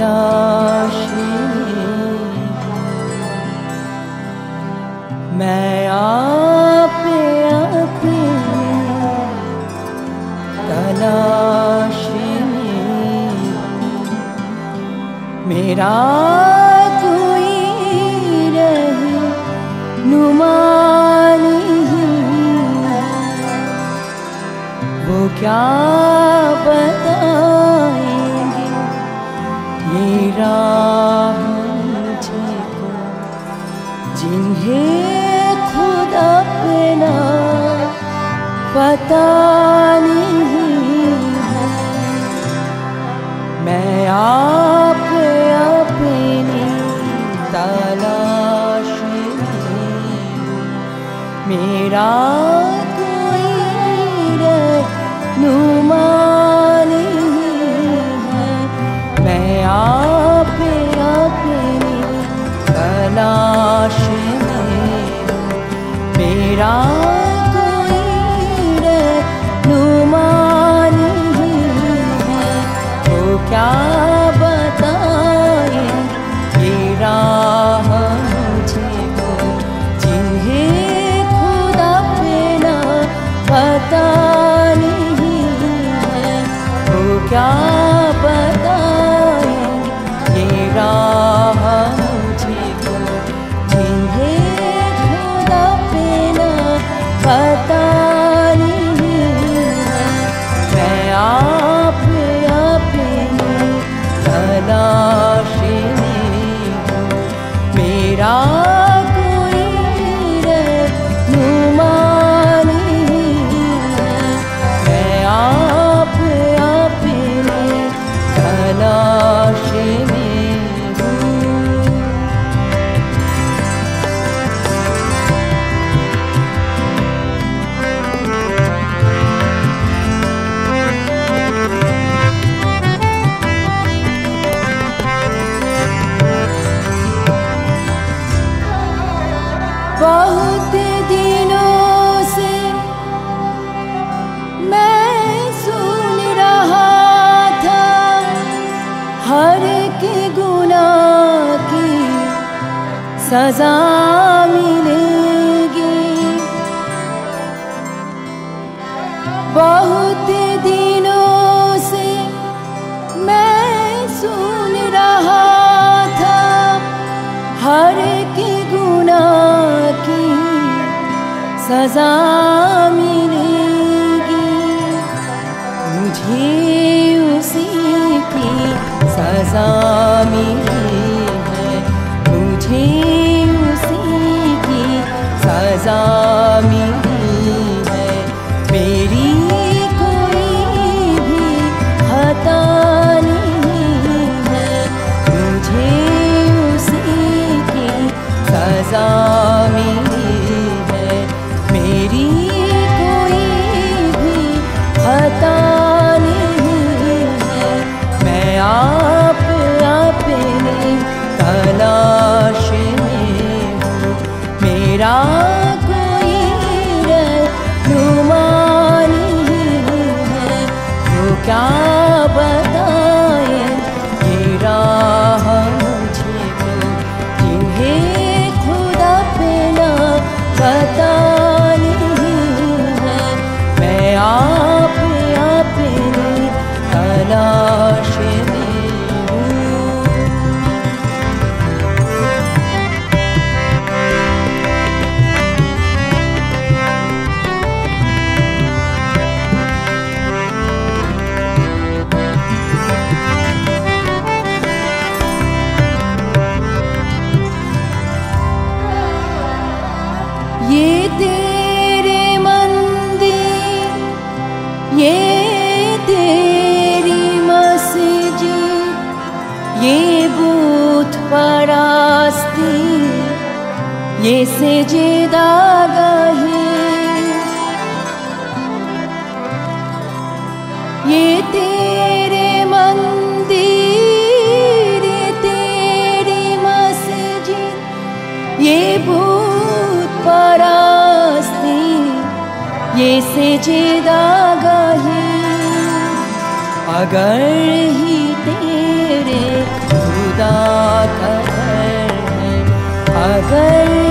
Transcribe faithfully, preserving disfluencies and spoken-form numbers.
तलाशी मैं आप अपनी तलाशी मेरा कोई रहनुमा वो क्या बताएंगे ये राह मुझको जिन्हें खुद अपना पता नहीं है। मैं आप अपनी तलाश में मेरा नुमा नहीं है। मैं आप अपनी तलाश में मेरा कोई नुमा नहीं है। वो क्या बताए ये राह मुझको जिन्हें खुद अपना पता क्या बताएं ये राह मुझको जिन्हें खुद अपना पता नहीं है। मैं आप अपनी तलाश में हूँ मेरा कोई रहनुमा नहीं है। मैं आप तलाश में बहुत दिनों से मैं सुन रहा था हर के गुनाह की सजा मिलेगी। बहुत दिनों से मैं सुन रहा था हर के गुनाह की सजा मिलेगी। मुझे उसी की सजा मिली है। मुझे उसी की सजा मिली है। मेरी कोई भी खता नहीं है। मुझे उसी की सजा मिली है। मेरी कोई भी खता आप अपनी तलाश में हूँ मेरा कोई रहनुमा नहीं है। वो क्या बताए ये राह मुझको जिन्हें खुद अपना पता नहीं है। मैं आप अपनी तलाश में ये तेरे मंदिर ये तेरी मस्जिद ये बूथ परास्ती ये सजदागाहे ये तेरे मंदिर ये तेरी मस्जिद ये भूत परास्ती ये सजदागाहे। अगर ही तेरे खुदा खबर है, अगर